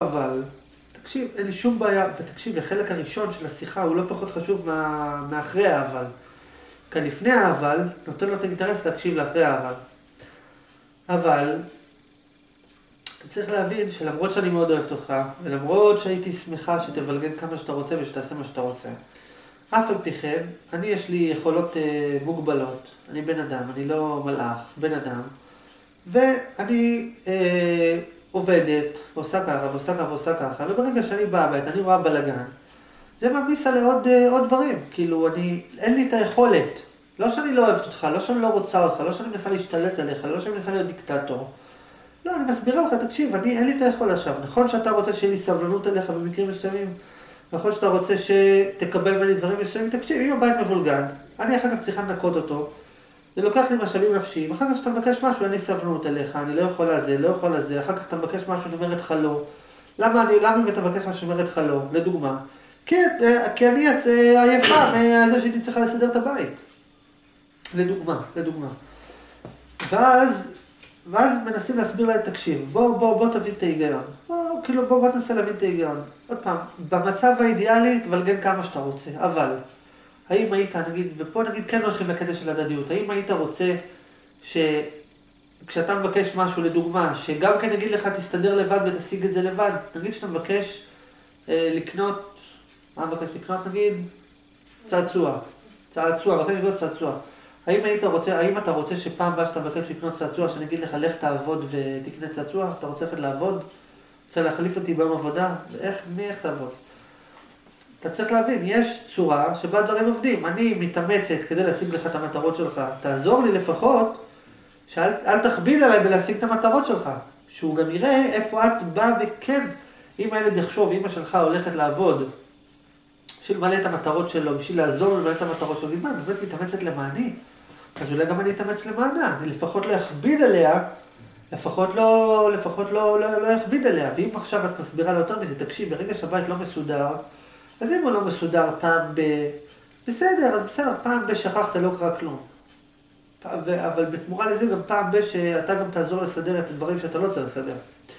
אבל, תקשיב, אין לי שום בעיה, ותקשיב, החלק הראשון של השיחה הוא לא פחות חשוב מאחרי האבל. כאן לפני האבל, נותן לו את האינטרס להקשיב לאחרי האבל. אבל, אתה צריך להבין שלמרות שאני מאוד אוהבת אותך, ולמרות שהייתי שמחה שתבלגן כמה שאתה רוצה ושתעשה מה שאתה רוצה, אף על פי כן, יש לי יכולות מוגבלות, אני בן אדם, אני לא מלאך, בן אדם, ואני עובדת, ועושה ככה, ועושה ככה, ועושה ככה, וברגע שאני באה הבית, אני רואה בלגן, זה מעמיס עלי עוד דברים, כאילו, אין לי את היכולת, לא שאני לא אוהבת אותך, לא שאני לא רוצה אותך, לא שאני מנסה להשתלט עליך, לא שאני מנסה להיות דיקטטור, לא, אני מסבירה לך, תקשיב, אין לי את היכולת עכשיו, נכון שאתה רוצה שיהיה לי סבלנות עליך במקרים מסוימים, נכון שאתה רוצה שתקבל ממני דברים מסוימים, תקשיב, אם הבית מבולגן, אני אחר כך צריכה לנקות אותו, זה לוקח לי משאבים נפשיים, אחר כך שאתה מבקש משהו, אין לי סבלנות אליך, אני לא יכול לזה, לא יכול לזה, אחר כך אתה מבקש משהו, אני אומרת לך לא. למה אם אתה מבקש משהו, אני אומרת לך לא, לדוגמה? כי אני עייפה מזה שהייתי צריכה לסדר את הבית. לדוגמה. ואז מנסים להסביר להם, תקשיב, בוא תבין את ההיגיון. בוא תנסה להבין את ההיגיון. עוד פעם, במצב האידיאלי, תבלגן כמה שאתה רוצה, אבל האם היית, ופה כן הולכים לקטע של הדדיות, האם היית רוצה כשאתה מבקש משהו, לדוגמה, שגם כן נגיד לך תסתדר לבד ותשיג את זה לבד, נגיד שאתה מבקש לקנות, מה מבקש לקנות נגיד? צעצוע, מבקש לקנות צעצוע. האם אתה רוצה שפעם הבאה שאתה מבקש לקנות צעצוע, שאני אגיד לך, לך תעבוד ותקנה צעצוע? אתה רוצה ללכת לעבוד? רוצה להחליף אותי ביום עבודה? איך תעבוד? אתה צריך להבין, יש צורה שבה דברים עובדים. אני מתאמצת כדי להשיג לך את המטרות שלך. תעזור לי לפחות, שאל תכביד עליי בלהשיג את המטרות שלך. שהוא גם יראה איפה את באה וכן, אם הילד יחשוב, אמא שלך הולכת לעבוד, בשביל למלא את המטרות שלו, בשביל לעזור לו למלא את המטרות שלו, אני באמת מתאמצת למעני. אז אולי גם אני אתאמץ למענה, אני לפחות לא אכביד עליה, לפחות לא אכביד עליה. ואם עכשיו את מסבירה לה יותר מזה, תקשיב, ברגע שהבית לא מסודר, אז אם הוא לא מסודר בסדר, פעם בשכחת לא קרה כלום. אבל בתמורה לזה גם פעם שאתה גם תעזור לסדר את הדברים שאתה לא צריך לסדר.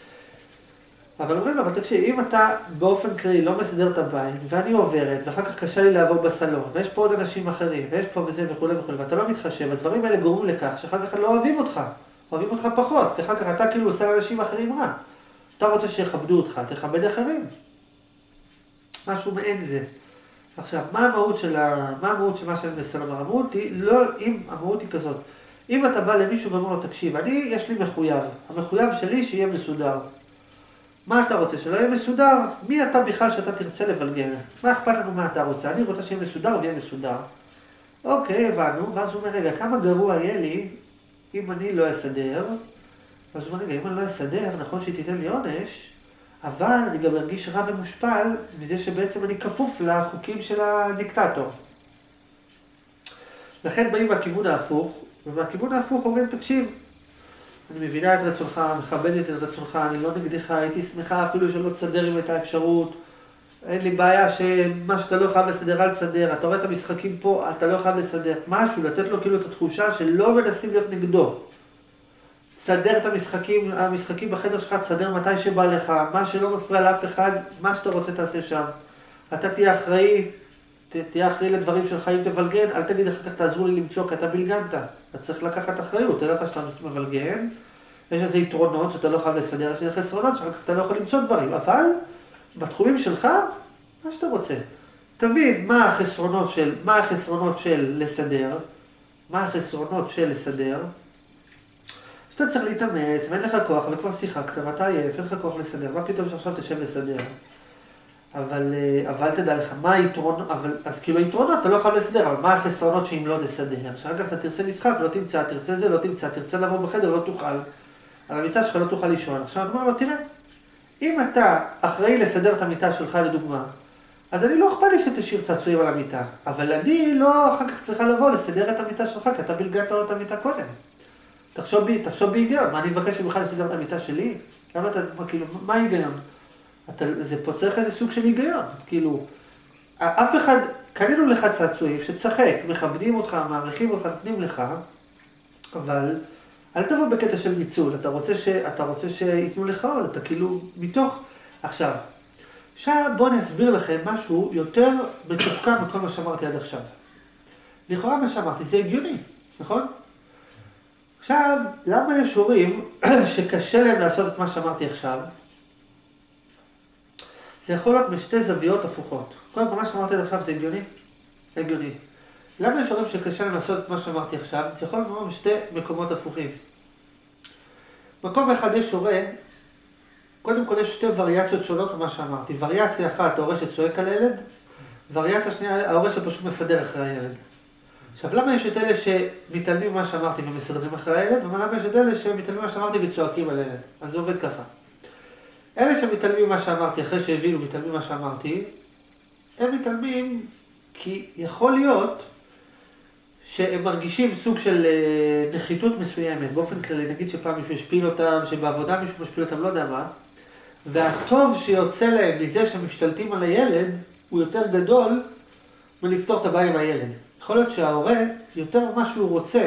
אבל אומרים, אבל תקשיב, אם אתה באופן כללי לא מסדר את הבית, ואני עוברת, ואחר כך קשה לי לעבור בסלון, ויש פה עוד אנשים אחרים, ויש פה וזה וכו', ואתה לא מתחשב, הדברים האלה גורמים לכך שאחר כך לא אוהבים אותך פחות, כי אחר כך אתה כאילו עושה לאנשים אחרים רע. אתה רוצה שיכבדו אותך, תכבד אחרים. משהו מעין זה. עכשיו, מה המהות של מה שאני מנסה לומר? המהות היא כזאת. אם אתה בא למישהו ואומר לו, תקשיב, יש לי המחויב שלי שיהיה מסודר. מה אתה רוצה? שלא יהיה מסודר? מי אתה בכלל שאתה תרצה לבלגן? מה אכפת לנו מה אתה רוצה? אני רוצה שיהיה מסודר ויהיה מסודר. אוקיי, הבנו. ואז הוא אומר, רגע, כמה גרוע יהיה לי אם אני לא אסדר? אז הוא אומר, רגע, אם אני לא אסדר, נכון שתיתן לי עונש, אבל אני גם ארגיש רע ומושפל מזה שבעצם אני כפוף לחוקים של הדיקטטור. לכן באים מהכיוון ההפוך, ומהכיוון ההפוך אומרים, תקשיב, אני מבינה את רצונך, מכבדת את רצונך, אני לא נגדך, הייתי שמחה אפילו שלא תסדר עם את האפשרות, אין לי בעיה שמה שאתה לא חייב לסדר, אל תסדר, אתה רואה את המשחקים פה, אתה לא חייב לסדר, משהו, לתת לו כאילו את התחושה שלא מנסים להיות נגדו. תסדר את המשחקים בחדר שלך, תסדר מתי שבא לך, מה שלא מפריע לאף אחד, מה שאתה רוצה תעשה שם. אתה תהיה אחראי לדברים שלך אם תבלגן, אל תגיד אחר כך תעזרו לי למצוא, כי אתה בלגנת. אתה צריך לקחת אחריות, תדע לך שאתה מבלגן, יש איזה יתרונות שאתה לא חייב לסדר, יש איזה חסרונות שאחר כך אתה לא יכול למצוא דברים, אבל בתחומים שלך, מה שאתה רוצה. תבין מה החסרונות של לסדר, שאתה צריך להתאמץ, ואין לך כוח, וכבר שיחקת, ואתה עייף, אין לך כוח לסדר, מה פתאום שעכשיו תשב לסדר? אבל תדע לך, מה היתרונות, אז כאילו היתרונות אתה לא יכול לסדר, אבל מה החסרונות שאם לא תסדר? שאחר כך אתה תרצה משחק, לא תמצא, תרצה זה, לא תמצא, תרצה לעבור בחדר, לא תוכל, על המיטה שלך לא תוכל לישון. עכשיו אתה אומר לו, תראה, אם אתה אחראי לסדר את המיטה שלך לדוגמה, אז אני לא אכפת לי שתשאיר צעצועים על המיטה, אבל אני לא אחר כך צריכה לבוא לסדר את המיטה שלך, כי אתה בלגנת את המיטה קודם. תחשוב בהיגיון, מה אני מבקש ממך לסדר את המיטה שלי? למה אתה, כאילו, מה ההיגיון? זה פה צריך איזה סוג של היגיון, כאילו, אף אחד, קנינו לך צעצועים שתשחק, מכבדים אותך, מעריכים אותך, נותנים לך, אבל אל תבוא בקטע של ניצול, אתה רוצה שיתנו לך עוד, אתה כאילו, מתוך, עכשיו בואו אני אסביר לכם משהו יותר מתוחכם מכל מה שאמרתי עד עכשיו. לכאורה מה שאמרתי זה הגיוני, נכון? עכשיו, למה יש הורים שקשה להם לעשות את מה שאמרתי עכשיו? זה יכול להיות משתי זוויות הפוכות. קודם כל, מה שאמרתי עד עכשיו זה הגיוני? הגיוני. למה יש הורים שקשה להם לעשות את מה שאמרתי עכשיו? זה יכול להיות משתי מקומות הפוכים. מקום אחד יש הורה, קודם כל יש שתי וריאציות שונות ממה שאמרתי. וריאציה אחת, ההורה שצועק על הילד, וריאציה שנייה, ההורה שפשוט מסדר אחרי הילד. עכשיו, למה יש את אלה שמתעלמים ממה שאמרתי ומסדרים אחרי הילד, ולמה יש את אלה שמתעלמים ממה שאמרתי וצועקים על הילד? אז זה עובד ככה. אלה שמתעלמים ממה שאמרתי, אחרי שהבינו מתעלמים ממה שאמרתי, הם מתעלמים כי יכול להיות שהם מרגישים סוג של נחיתות מסוימת, באופן כללי, נגיד שפעם מישהו השפיל אותם, שבעבודה מישהו משפיל אותם, לא יודע מה, והטוב שיוצא להם מזה שמשתלטים על הילד, הוא יותר גדול מלפתור את הבעיה עם הילד. יכול להיות שההורה, יותר מה שהוא רוצה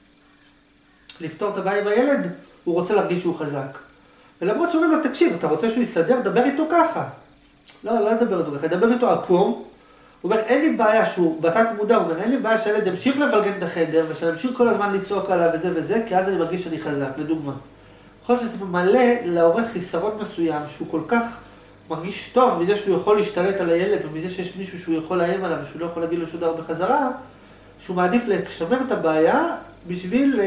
לפתור את הבעיה עם הילד, הוא רוצה להרגיש שהוא חזק. ולמרות שאומרים לו, תקשיב, אתה רוצה שהוא יסדר? דבר איתו ככה. לא ידבר איתו ככה, ידבר איתו עקום. הוא אומר, אין לי בעיה שהוא, בתת מודע, הוא אומר, אין לי בעיה שהילד ימשיך לבלגן את החדר, ושנמשיך כל הזמן לצעוק עליו וזה וזה, כי אז אני מרגיש שאני חזק, לדוגמה. יכול להיות שזה מלא להורה חיסרון מסוים, שהוא כל כך מרגיש טוב מזה שהוא יכול להשתלט על הילד, ומזה שיש מישהו שהוא יכול לאיים עליו, ושהוא לא יכול להגיד לו שום דבר בחזרה, שהוא מעדיף לשמר את הבעיה, בשביל,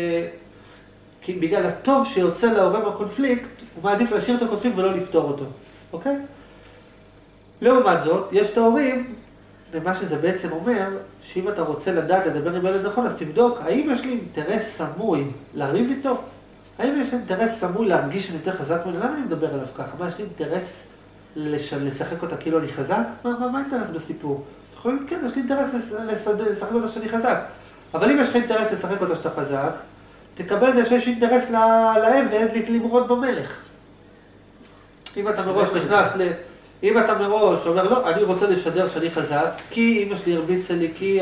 כי בגלל הטוב שיוצא להורה מהקונפליקט, הוא מעדיף להשאיר את הקונפליקט ולא לפתור אותו, אוקיי? לעומת זאת, יש את ההורים, ומה שזה בעצם אומר, שאם אתה רוצה לדעת לדבר עם ילד נכון, אז תבדוק, האם יש לי אינטרס סמוי להריב איתו? האם יש לי אינטרס סמוי להרגיש שאני יותר חזק ממנו? למה אני מדבר עליו ככה? מה, יש לי אינטרס לשחק אותה כאילו אני חזק? מה האינטרס בסיפור? יכול להיות, כן, יש לי אינטרס לשחק אותה שאני חזק. אבל אם יש לך אינטרס לשחק אותה שאתה חזק, תקבל את זה שיש אינטרס לעבד למרוד במלך. אם אתה מראש נכנס אם אתה מראש אומר, לא, אני רוצה לשדר שאני חזק, כי אמא שלי הרביצה לי, כי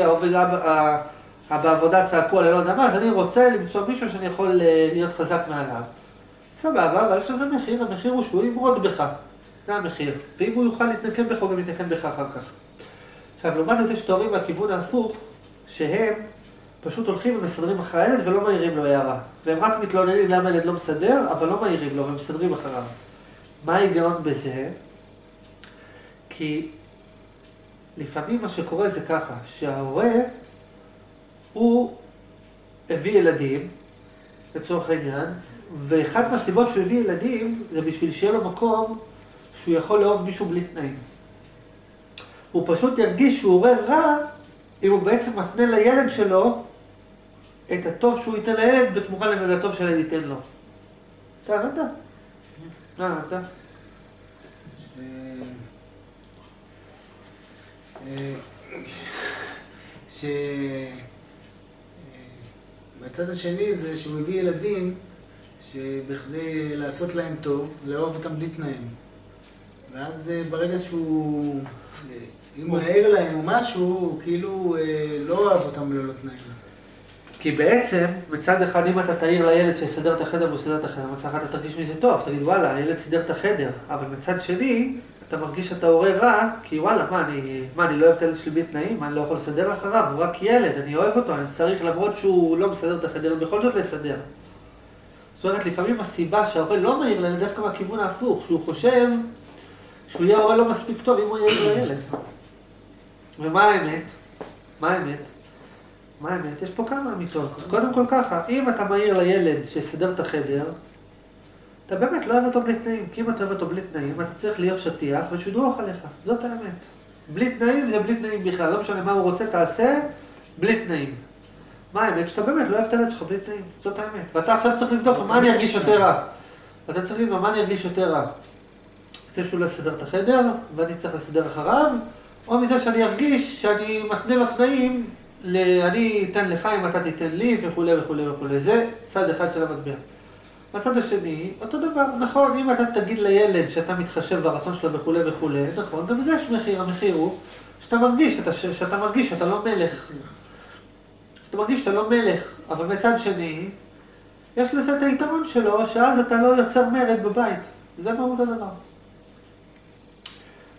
בעבודה צעקו עליי, לא יודע מה, אז אני רוצה למצוא מישהו שאני יכול להיות חזק מעליו. סבבה, אבל יש לזה מחיר, המחיר הוא שהוא ימרוד בך. זה המחיר. ואם הוא יוכל להתנקם בך, הוא גם יתנקם בך אחר כך. עכשיו, לעומת זאת יש תיאורים מהכיוון ההפוך, שהם פשוט הולכים ומסדרים אחרי הילד ולא מעירים לו הערה. והם רק מתלוננים למה הילד לא מסדר, אבל לא מעירים לו, והם מסדרים אחריו. מה ההיגיון בזה? כי לפעמים מה שקורה זה ככה, שההורה הוא הביא ילדים, לצורך העניין, ואחת מהסיבות שהוא הביא ילדים זה בשביל שיהיה לו מקום שהוא יכול לאהוב מישהו בלי תנאים. הוא פשוט ירגיש שהוא הורה רע אם הוא בעצם מתנה לילד שלו את הטוב שהוא ייתן לילד בתמורה לטוב שהילד ייתן לו. אתה הבנת? מה הבנת? בצד השני זה שהוא הביא ילדים שבכדי לעשות להם טוב, לאהוב אותם בלי תנאים. ואז ברגע שהוא, אם הוא העיר להם או משהו, הוא כאילו לא אוהב אותם ללא תנאים. כי בעצם, מצד אחד, אם אתה תעיר לילד שיסדר את החדר והוא סידר את החדר, מצד אחד אתה תרגיש מזה טוב, תגיד וואלה, הילד סידר את החדר, אבל מצד שני, אתה מרגיש שאתה הורה רע, כי וואלה, מה, אני לא אוהב את הילד שלי בלי תנאים? מה, אני לא יכול לסדר אחריו? הוא רק ילד, אני אוהב אותו, אני צריך למרות שהוא לא מסדר את החדר, בכל זאת לסדר. זאת אומרת, לפעמים הסיבה שההורה לא מעיר לילד דווקא מהכיוון ההפוך, שהוא חושב שהוא יהיה הורה לא מספיק טוב אם הוא יעיר לילד. ומה האמת? מה האמת? מה האמת? יש פה כמה אמיתות. קודם כל ככה, אם אתה מעיר לילד שיסדר את החדר, אתה באמת לא אוהב אותו בלי תנאים, כי אם אתה אוהב אותו בלי תנאים, אתה צריך להיות שטיח ושודרוך עליך. זאת האמת. בלי תנאים זה בלי תנאים בכלל, לא משנה מה הוא רוצה, תעשה בלי תנאים. מה האמת? שאתה באמת לא אוהב את הילד שלך בלי תנאים, זאת האמת. ואתה עכשיו צריך לבדוק מה אני ארגיש יותר רע. ואתה צריך לבדוק מה אני ארגיש יותר רע. זה שהוא לא יסדר את החדר, ואני צריך לסדר אחריו, או מזה שאני ארגיש שאני מתנה לו תנאים, אני אתן לך אם אתה תיתן לי וכו' וכו' וכו'. זה צד אחד של המטבע. בצד השני, אותו דבר, נכון, אם אתה תגיד לילד שאתה מתחשב ברצון שלו וכו' וכו', נכון, גם בזה יש מחיר, המחיר הוא שאתה מרגיש שאתה לא מלך. שאתה מרגיש שאתה לא מלך, אבל מצד שני, יש לזה את היתרון שלו, שאז אתה לא יוצר מרד בבית. זה מהות הדבר.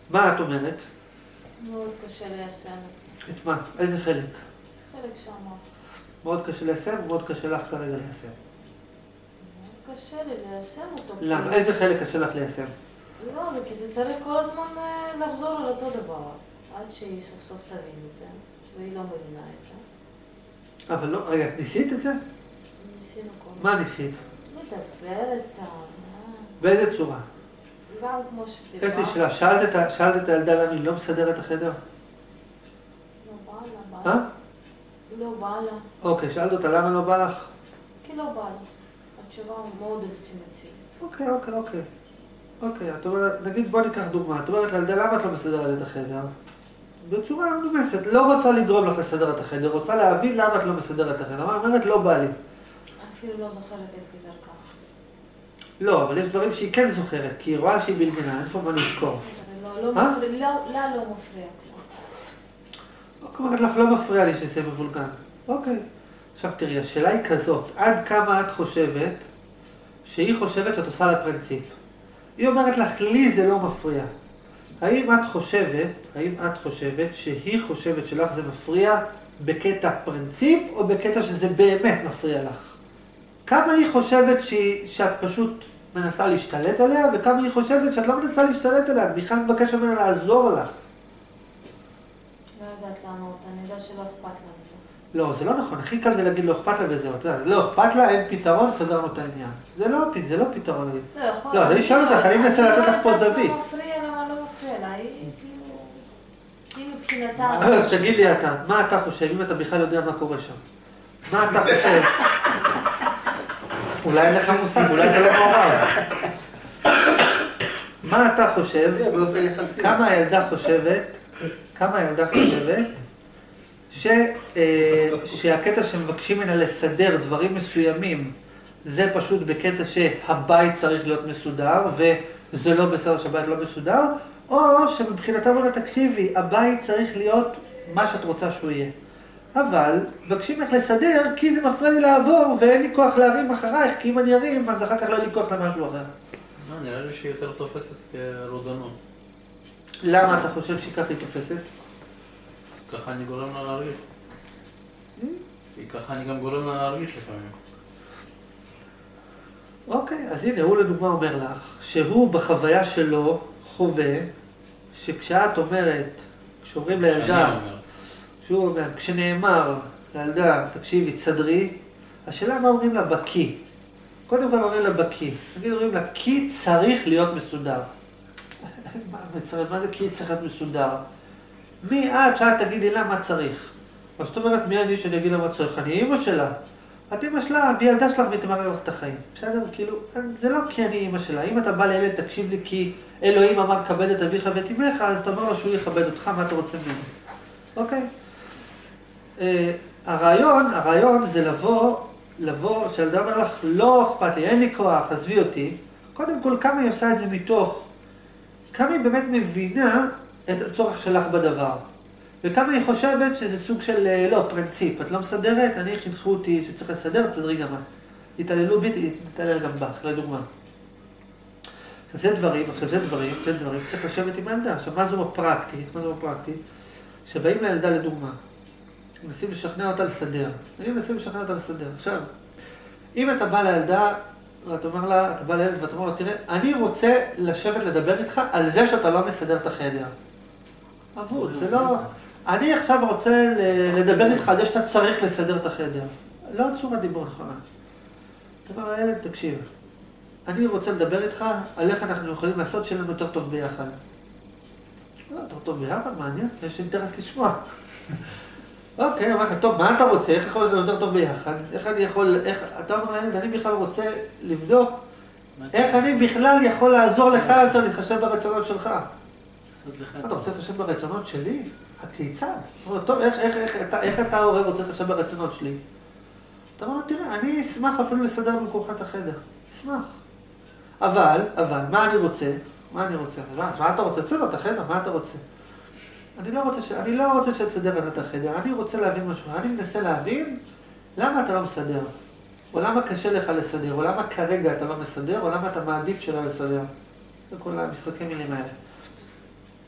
מה את אומרת? מאוד קשה ליישם את זה. את מה? איזה חלק? חלק שאמרת. מאוד קשה ליישם, מאוד קשה לך כרגע ליישם. מאוד קשה לי ליישם אותו. למה? איזה חלק קשה לך ליישם? לא, כי זה צריך כל הזמן לחזור על אותו דבר. עד שהיא סוף סוף תבין את זה, והיא לא מבינה את זה. אבל לא, רגע, ניסית את זה? ניסינו כל מה ניסית? לדבר איתה. באיזה צורה? גם כמו שתדבר. יש לי שאלה, שאלת את הילדה למה היא לא מסדרת את החדר? לא בא לה. לא בא לה. אוקיי, שאלת אותה למה לא בא לך? כי לא בא לה. התשובה מאוד רצינית. אוקיי, את אומרת, נגיד בוא ניקח דוגמה, את אומרת לילדה למה את לא מסדרת את החדר? בצורה מנומסת, לא רוצה לגרום לך לסדר את החדר, רוצה להבין למה את לא מסדרת את החדר. אומרת, לא בא לי. אפילו לא זוכרת איך היא דרכה. לא, אבל יש דברים שהיא כן זוכרת, כי היא רואה שהיא בלגנה, אין פה מה לזכור. לא מפריע כלום. אומרת לך, לא מפריע לי שזה מבולגן. אוקיי. עכשיו תראי, השאלה היא כזאת, עד כמה את חושבת שהיא חושבת שאת עושה לה פרינציפ? היא אומרת לך, לי זה לא מפריע. האם את חושבת שהיא חושבת שלך זה מפריע בקטע פרינציפ או בקטע שזה באמת מפריע לך? כמה היא חושבת שאת פשוט מנסה להשתלט עליה, וכמה היא חושבת שאת לא מנסה להשתלט עליה, את בכלל מבקשת ממנה לעזור לך. לא יודעת לענות, אני יודעת שלא אכפת לה מזה. לא, זה לא נכון, הכי קל זה להגיד לא אכפת לה וזהו, לא אכפת לה, אין פתרון, סגרנו את העניין. זה לא פתרון. לא, אני שואל אותך, אני מנסה לתת לך פה זווית. לא מפריע לה, מה לא מפריע לה, היא מבחינתה... תגיד לי אתה, מה אתה חושב, אם אתה בכלל יודע מה קורה שם? מה אתה חושב? אולי אין לך מושג, אולי אתה לא מעורב. מה אתה חושב, כמה הילדה חושבת, שהקטע שמבקשים ממנה לסדר דברים מסוימים, זה פשוט בקטע שהבית צריך להיות מסודר, וזה לא בסדר שהבית לא מסודר, או שמבחינתה אומרת, תקשיבי, הבית צריך להיות מה שאת רוצה שהוא יהיה. אבל מבקשים איך לסדר, כי זה מפריע לי לעבור, ואין לי כוח להרים אחרייך, כי אם אני ארים, אז אחר כך לא יהיה לי כוח למשהו אחר. נראה לי שהיא יותר תופסת כרודנות. למה אתה חושב שכך היא תופסת? ככה אני גורם לה להרגיש. כי ככה אני גם גורם לה להרגיש לפעמים. אוקיי, אז הנה, הוא לדוגמה אומר לך, שהוא בחוויה שלו חווה, שכשאת אומרת, כשאומרים לילדה, שהוא אומר, כשנאמר לילדה, תקשיבי, תסדרי, השאלה מה אומרים לה בקי. קודם כל אומרים לה בקי. נגיד אומרים לה, כי צריך להיות מסודר. מה זה כי צריך להיות מסודר? מי עד שאת תגידי לה מה צריך? אז זאת אומרת, מי אני שאני אגיד לה מה צריך? אני אימא שלה. את אימא שלה, והיא ילדה שלך והיא תמרר לך את החיים. בסדר? כאילו, זה לא כי אני אימא שלה. אם אתה בא לילד, תקשיב לי, כי אלוהים אמר, כבד את אביך ואת אמך, אז אתה אומר לו שהוא יכבד אותך, מה אתה רוצה ממנו? אוקיי? הרעיון זה לבוא, שהילדה אומר לך, לא אכפת לי, אין לי כוח, עזבי אותי. קודם כל, כמה היא עושה את זה מתוך, כמה היא באמת מבינה את הצורך שלך בדבר. וכמה היא חושבת שזה סוג של, לא, פרינציפ. את לא מסדרת, אני חינכו אותי שצריך לסדר, תסדרי גם את. התעללו בי, תתעלל גם בך, לדוגמה. עכשיו זה דברים, צריך לשבת עם הילדה. עכשיו, מה זה בפרקטי? שבאים לילדה לדוגמה. מנסים לשכנע אותה לסדר. עכשיו, אם אתה בא לילדה, ואתה אומר לה, אתה בא לילד ואתה אומר לו, תראה, אני רוצה לשבת לדבר איתך על זה שאתה לא מסדר את החדר. אבוד, זה לא... אני עכשיו רוצה לדבר איתך על זה שאתה צריך לסדר את החדר. לא צורת דיבור נכונה. אתה אומר לילד, תקשיב, אני רוצה לדבר איתך על איך אנחנו יכולים לעשות שלנו יותר טוב ביחד. לא, יותר טוב ביחד? מעניין, יש אינטרס לשמוע. אוקיי, אומר לך, טוב, מה אתה רוצה? איך יכול להיות יותר טוב ביחד? אתה אומר לילד, אני בכלל רוצה לבדוק איך אני בכלל יכול לעזור לך יותר להתחשב ברצונות שלך. אתה רוצה להתחשב ברצונות שלי? הכיצד? טוב, איך אתה ההורה רוצה להתחשב ברצונות שלי? אתה אומר לו, תראה, אני אשמח אפילו לסדר במקומך את החדר. אשמח. אבל, מה אני רוצה? אז מה אתה רוצה? תסדר את החדר, מה אתה רוצה? אני לא רוצה שתסדר את החדר, אני רוצה להבין משהו. אני מנסה להבין למה אתה לא מסדר. או למה קשה לך לסדר, או למה כרגע אתה לא מסדר, או למה אתה מעדיף שלא לסדר. זה כל המשחקי מילים האלה.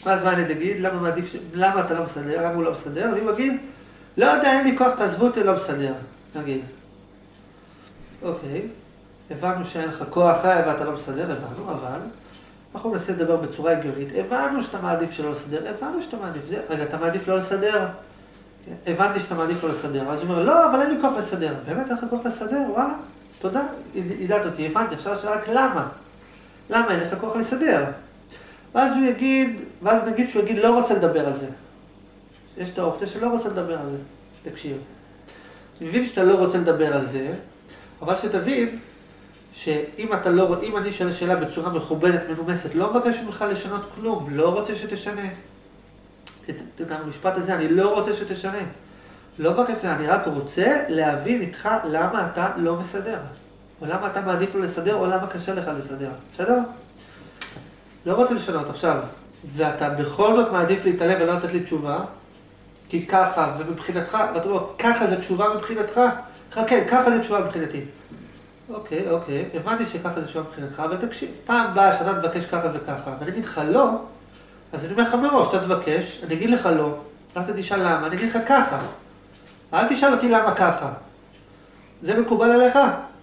אז מה אני אגיד? למה אתה לא מסדר? למה הוא לא מסדר? אני אגיד, לא יודע, אין לי כוח, תעזבו אותי, לא מסדר. נגיד. אוקיי, הבנו שאין לך כוח ואתה לא מסדר, הבנו, אבל אנחנו מנסים לדבר בצורה הגיונית. הבנו שאתה מעדיף שלא לסדר, הבנו שאתה מעדיף זה. רגע, אתה מעדיף לא לסדר? הבנתי שאתה מעדיף לא לסדר. אז הוא אומר, לא, אבל אין לי כוח לסדר. באמת אין לך כוח לסדר? וואלה, תודה, ידעת אותי, הבנתי. עכשיו רק למה? למה אין לך כוח לסדר? ואז הוא יגיד, ואז נגיד שהוא יגיד, לא רוצה לדבר על זה. יש את האופציה שלא רוצה לדבר על זה. תקשיב. אני מבין שאתה לא רוצה לדבר על זה, אבל שתבין שאם אתה לא, אם אני שואל שאלה בצורה מכובדת, מנומסת, לא מבקש ממך לשנות כלום, לא רוצה שתשנה. את המשפט הזה, אני לא רוצה שתשנה. לא מבקש, אני רק רוצה להבין איתך למה אתה לא מסדר. או למה אתה מעדיף לו לסדר, או למה קשה לך לסדר. בסדר? לא רוצה לשנות עכשיו, ואתה בכל זאת מעדיף להתעלם ולא לתת לי תשובה, כי ככה, ומבחינתך, ואתה אומר, ככה זה תשובה מבחינתך? כן, ככה זה תשובה מבחינתי. אוקיי, הבנתי שככה זה תשובה מבחינתך, אבל תקשיב, פעם באה שאתה תבקש ככה וככה, ואני אגיד לך לא, אז אני אומר לך מראש, אתה תבקש, אני אגיד לך לא, אז אתה תשאל למה, אני אגיד לך ככה. אל תשאל אותי למה ככה. זה מקובל עליך?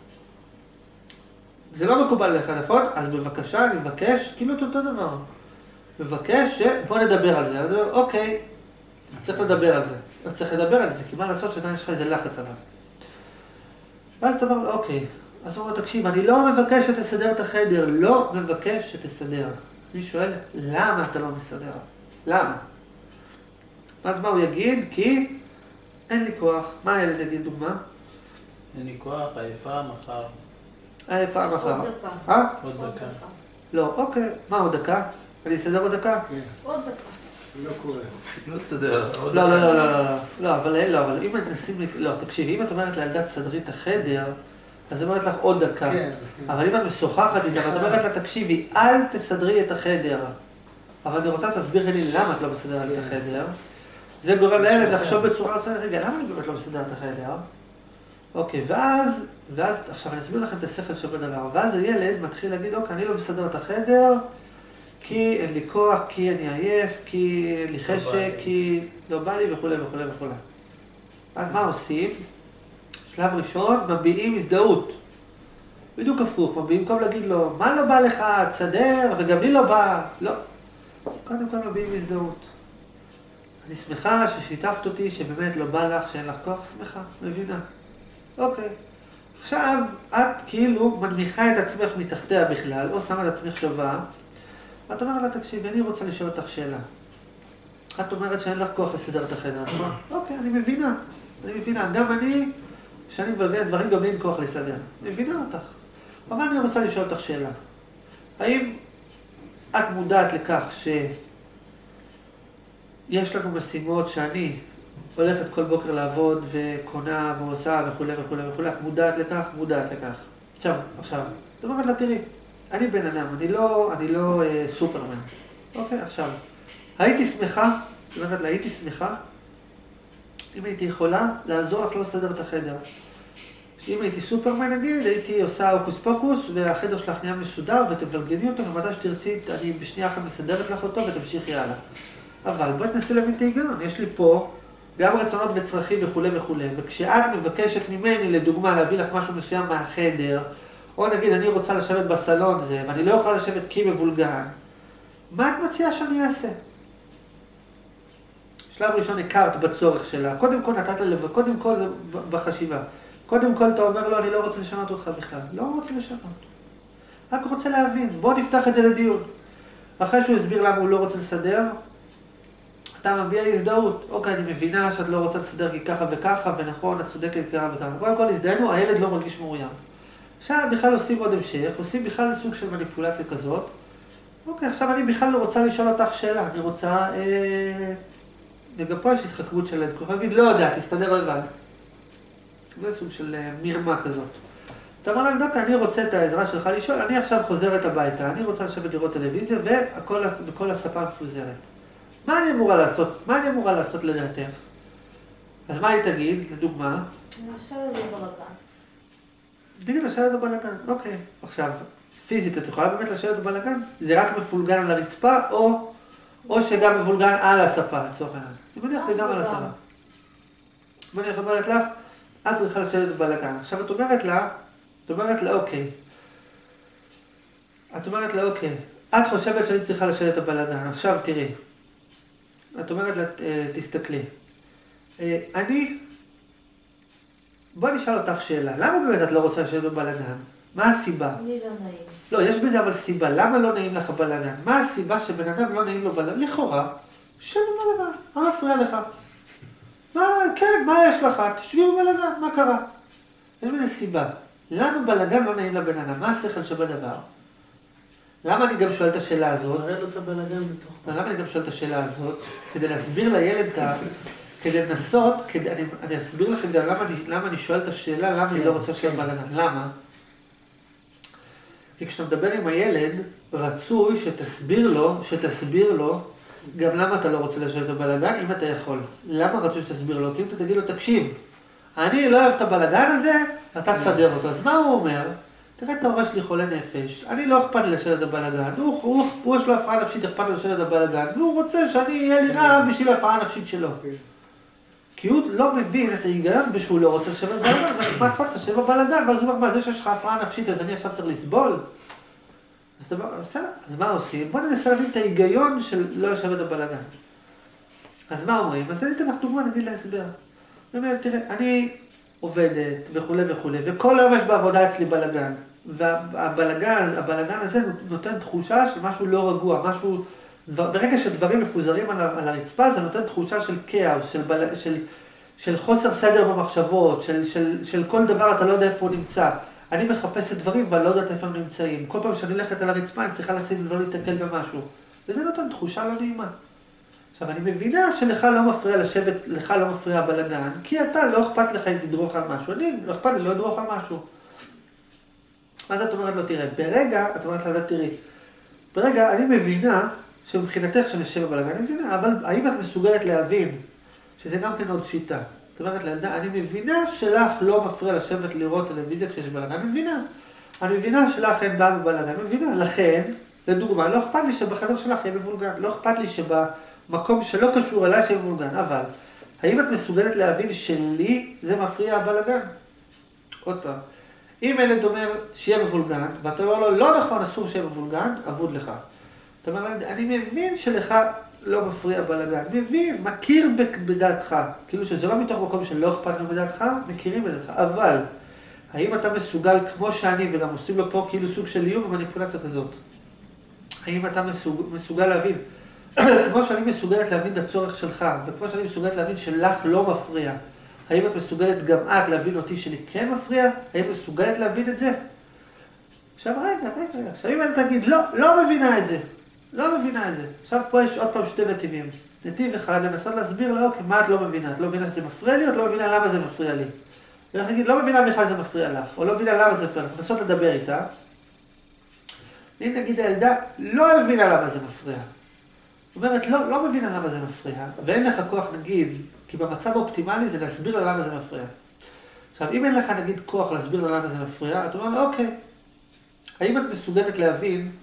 זה לא מקובל עליך, נכון? אז בבקשה, אני מבקש, כאילו את אותו דבר. מבקש בוא נדבר על זה. אני אומר, אוקיי, צריך לדבר על זה. צריך לדבר על זה, כי מה לעשות שאתה יש לך איזה לחץ עליו. ואז אתה אומר, אוקיי. אז הוא אומר, תקשיב, אני לא מבקש שתסדר את החדר, לא מבקש שתסדר. אני שואל, למה אתה לא מסדר? למה? אז מה הוא יגיד? כי אין לי כוח. מה הילד יגיד דוגמה? אין לי כוח, עייפה, מחר. עייפה מחר. עוד דקה. עוד דקה. לא, אוקיי. מה עוד דקה? אני אסדר עוד דקה? עוד דקה. זה לא קורה. לא תסדר. לא, אבל אם נשים, לא, תקשיב, אם את אומרת לילדה תסדרי את החדר, אז היא אומרת לך עוד דקה. אבל אם את משוחחת איתה, ואת אומרת לה, תקשיבי, אל תסדרי את החדר. אבל אני רוצה תסביר לי למה את לא מסדרת את החדר. זה גורם לילד לחשוב בצורה רצונית, רגע, למה אני באמת לא מסדרת את החדר? אוקיי, ואז, עכשיו אני אסביר לכם את השכל שבדבר, ואז הילד מתחיל להגיד, אוקיי, אני לא מסדר את החדר, כי אין לי כוח, כי אני עייף, כי אין לי חשק, כי לא בא לי וכו' וכו' וכו'. אז מה עושים? שלב ראשון, מביעים הזדהות. בדיוק הפוך, מביעים במקום להגיד לו, מה לא בא לך, תסדר, וגם לי לא בא. לא. קודם כל מביעים הזדהות. אני שמחה ששיתפת אותי, שבאמת לא בא לך, שאין לך כוח, שמחה, מבינה. אוקיי. עכשיו, את כאילו מנמיכה את עצמך מתחתיה בכלל, או שמה את עצמך שווה, ואת אומרת לה, תקשיבי, אני רוצה לשאול אותך שאלה. את אומרת שאין לך כוח לסדר את החדר, נכון? אוקיי, אני מבינה. גם אני, כשאני מבלגן דברים, גם אין כוח לסדר. אני מבינה אותך. אבל אני רוצה לשאול אותך שאלה. האם את מודעת לכך שיש לנו משימות שאני הולכת כל בוקר לעבוד וקונה ועושה וכו' וכו' וכו', את מודעת לכך? מודעת לכך. עכשיו, זאת אומרת לה, תראי, אני בן אדם, אני לא סופרמן. אוקיי, עכשיו, הייתי שמחה, זאת אומרת לה, הייתי שמחה, אם הייתי יכולה לעזור לך לא לסדר את החדר. שאם הייתי סופרמן נגיד, הייתי עושה הוקוס פוקוס, והחדר שלך נהיה מסודר, ותבלגני אותו, ומתי שתרצי, אני בשנייה אחת מסדרת לך אותו, ותמשיכי הלאה. אבל בואי תנסי להבין את ההיגיון, יש לי פה גם רצונות וצרכים וכו' וכו', וכשאת מבקשת ממני, לדוגמה, להביא לך משהו מסוים מהחדר, או נגיד, אני רוצה לשבת בסלון זה, ואני לא יכולה לשבת כי מבולגן, מה את מציעה שאני אעשה? שלב ראשון הכרת בצורך שלה, קודם כל נתת לה לב, קודם כל זה בחשיבה. קודם כל אתה אומר לו, אני לא רוצה לשנות אותך בכלל. לא רוצה לשנות. רק רוצה להבין. בוא נפתח את זה לדיון. אחרי שהוא הסביר למה הוא לא רוצה לסדר, אתה מביע הזדהות. אוקיי, אני מבינה שאת לא רוצה לסדר כי ככה וככה, ונכון, את צודקת ככה וככה. קודם כל הזדהנו, הילד לא מרגיש מאוים. עכשיו בכלל עושים עוד המשך, עושים בכלל סוג של מניפולציה כזאת. אוקיי, עכשיו אני בכלל לא רוצה לשאול אותך שאלה. אני רוצה... וגם פה יש התחכמות של ילד. ככה להגיד, לא יודע, תסתדר לבד. זה סוג של מרמה כזאת. אתה אומר לה, דוקא, אני רוצה את העזרה שלך לשאול, אני עכשיו חוזרת הביתה, אני רוצה לשבת לראות טלוויזיה, וכל הספה מפוזרת. מה אני אמורה לעשות לדעתך? אז מה היא תגיד, לדוגמה? לשבת בבלגן. תגיד, לשבת בבלגן, אוקיי. עכשיו, פיזית, את יכולה באמת לשבת בבלגן? זה רק מפולגן על הרצפה, או או שגם מבולגן על הספה, לצורך העניין. אני מניח שזה גם על הספה. ואני אומרת לך, את צריכה לשבת בבלגן. עכשיו את אומרת לה, אוקיי. את אומרת לה, אוקיי. את חושבת שאני צריכה לשבת בבלגן. עכשיו תראי. את אומרת לה, תסתכלי. בואי נשאל אותך שאלה. למה באמת את לא רוצה לשבת בבלגן? מה הסיבה? לי לא נעים. לא, יש בזה אבל סיבה. למה לא נעים לך בבלגן? מה הסיבה שבן אדם לא נעים לו בלגן? לכאורה, שב בבלגן. מה מפריע לך? כן, מה יש לך? תשבי בבלגן, מה קרה? יש בזה סיבה. למה בלגן לא נעים לבן אדם? מה השכל שבדבר? למה אני גם שואל את השאלה הזאת? מראה לו את הבלגן בתוך. למה אני גם שואל את השאלה הזאת? כדי להסביר לילד כדי לנסות, אני אסביר לכם גם למה אני שואל את השאלה, למה אני לא רוצה לשבת בלגן. למה? כי כשאתה מדבר עם הילד, רצוי שתסביר לו גם למה אתה לא רוצה לשבת בבלגן, אם אתה יכול. למה רצוי שתסביר לו? כי אם אתה תגיד לו, תקשיב, אני לא אוהב את הבלגן הזה, אתה תסדר אותו. אז מה הוא אומר? תראה את ההורה שלי חולה נפש, אני לא אכפת לי לשבת בבלגן, הוא יש לו הפרעה נפשית, אכפת לי לשבת בבלגן, והוא רוצה שאני אהיה לי רע בשביל ההפרעה הנפשית שלו. כי הוא לא מבין את ההיגיון בשביל הוא לא רוצה לשבת בבלגן, מה אכפת לך לשבת בבלגן, ואז הוא אומר, מה זה שיש לך הפרעה נפשית, אז אני עכשיו צריך לסבול? אז בסדר, אז מה עושים? בוא ננסה להבין את ההיגיון של לא לשבת בבלגן. אז מה אומרים? אז אני אתן לך דוגמה, נגיד להסבר. באמת, תראה, אני עובדת וכו' וכו', וכל היום יש בעבודה אצלי בלגן. והבלגן הזה נותן תחושה של משהו לא רגוע, ברגע שדברים מפוזרים על הרצפה, זה נותן תחושה של כאוס, של חוסר סדר במחשבות, של כל דבר אתה לא יודע איפה הוא נמצא. אני מחפשת דברים ואני לא יודעת איפה הם נמצאים. כל פעם שאני הולכת על הרצפה, אני צריכה לשים לא להתקל במשהו. וזה נותן תחושה לא נעימה. עכשיו, אני מבינה שלך לא מפריע לשבת, לך לא מפריע הבלגן, כי אתה לא אכפת לך אם תדרוך על משהו. אני לא אכפת לי לא לדרוך על משהו. אז את אומרת לו, תראה, ברגע, אני מבינה שמבחינתך שנשב בבלגן, אני מבינה, אבל האם את מסוגלת להבין שזה גם כן עוד שיטה? זאת אומרת, לילדה, אני מבינה שלך לא מפריע לשבת לראות טלוויזיה כשיש בלגן, אני מבינה שלך אין בעיה בבלגן, אני מבינה, לכן, לדוגמה, לא אכפת לי שבחדר שלך יהיה מבולגן, לא אכפת לי שבמקום שלא קשור אליי שיהיה מבולגן, אבל האם את מסוגלת להבין שלי זה מפריע הבלגן? עוד פעם, אם ילד אומר שיהיה מבולגן, ואתה אומר לו, לא נכון, אסור שיהיה מבולגן, אבוד לך. זאת אומרת, אני מבין שלך לא מפריע בלגן, מבין, מכיר בדעתך, כאילו שזה לא מתוך מקום שלא אכפת לו בדעתך, מכירים בדעתך, אבל האם אתה מסוגל כמו שאני, וגם עושים לו פה כאילו סוג של איום ומניפולציה כזאת, האם אתה מסוגל להבין, כמו שאני מסוגלת להבין את הצורך שלך, וכמו שאני מסוגלת להבין שלך לא מפריע, האם את מסוגלת גם את להבין אותי שלי כן מפריע? האם את מסוגלת להבין את זה? עכשיו רגע, עכשיו אם אני תגיד, לא מבינה את זה. לא מבינה את זה. עכשיו פה יש עוד פעם שתי נתיבים. נתיב אחד, לנסות להסביר לה, אוקיי, מה את לא מבינה? את לא מבינה שזה מפריע לי, או את לא מבינה למה זה מפריע לי? ואני אגיד, לא מבינה בכלל זה מפריע לך, או לא מבינה למה זה מפריע לך. לנסות לדבר איתה. אם נגיד הילדה לא מבינה למה זה מפריע. זאת אומרת, לא מבינה למה זה מפריע, ואין לך כוח נגיד, כי במצב האופטימלי זה להסביר לה למה זה מפריע. עכשיו, אם אין לך נגיד כוח להסביר לה למה זה מפריע, אתה אומר לה, אוקיי, האם את מסוגלת להבין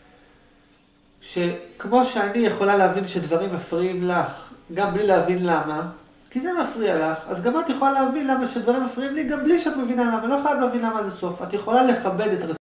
שכמו שאני יכולה להבין שדברים מפריעים לך, גם בלי להבין למה, כי זה מפריע לך, אז גם את יכולה להבין למה שדברים מפריעים לי, גם בלי שאת מבינה למה, לא חייב להבין למה עד הסוף. את יכולה לכבד את